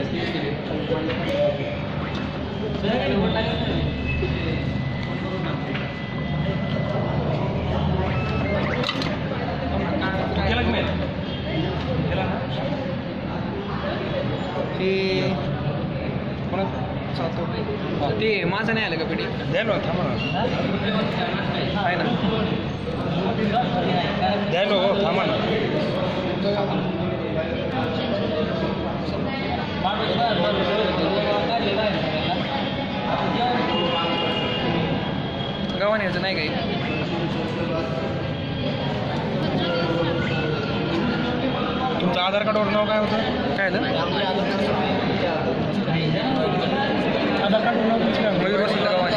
ते माझं नाही आलं का पिढी द्यायला थांबा आहे ना द्यायला हो थांबा ना गावाने यायचं नाही काही तुमचं आधार कार्डवर नाव काय होतं काय झालं आधार कार्डवर नाव तुमचं काय मयूर वसंत गावाने